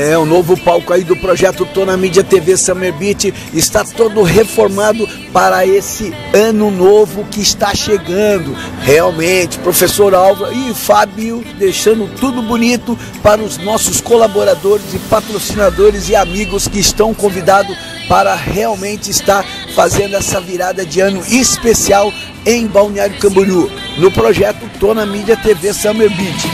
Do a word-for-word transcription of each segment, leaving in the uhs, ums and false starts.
É, o novo palco aí do projeto Tô na Mídia T V Summer Beat está todo reformado para esse ano novo que está chegando. Realmente, professor Álvaro e Fábio deixando tudo bonito para os nossos colaboradores e patrocinadores e amigos que estão convidados para realmente estar fazendo essa virada de ano especial em Balneário Camboriú, no projeto Tô na Mídia T V Summer Beat.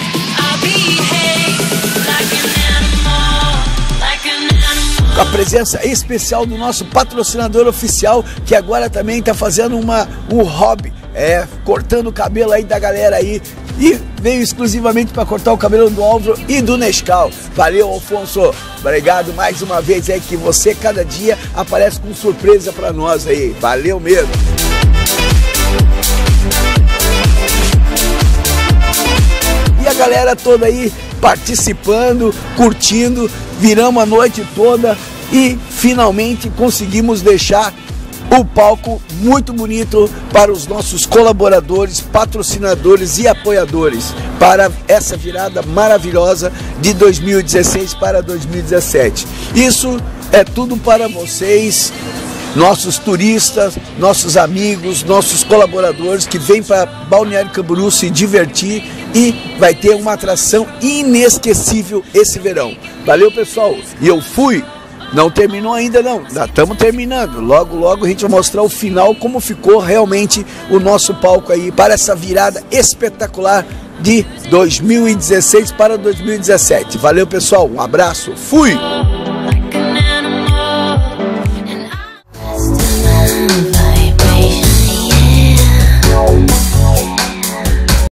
Com a presença especial do nosso patrocinador oficial, que agora também está fazendo uma, um hobby, é, cortando o cabelo aí da galera aí, e veio exclusivamente para cortar o cabelo do Álvaro e do Nescau. Valeu, Alfonso, obrigado mais uma vez aí, que você cada dia aparece com surpresa para nós aí, valeu mesmo. E a galera toda aí participando, curtindo, viramos a noite toda e finalmente conseguimos deixar o palco muito bonito para os nossos colaboradores, patrocinadores e apoiadores para essa virada maravilhosa de dois mil e dezesseis para dois mil e dezessete. Isso é tudo para vocês, nossos turistas, nossos amigos, nossos colaboradores que vêm para Balneário Camboriú se divertir, e vai ter uma atração inesquecível esse verão. Valeu, pessoal, e eu fui. Não terminou ainda não, já estamos terminando. Logo, logo a gente vai mostrar o final, como ficou realmente o nosso palco aí para essa virada espetacular de dois mil e dezesseis para dois mil e dezessete. Valeu, pessoal, um abraço, fui!